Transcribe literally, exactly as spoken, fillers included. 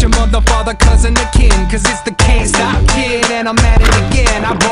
your mother, father, cousin, or kin, cause it's the can't stop kid, and I'm at it again. I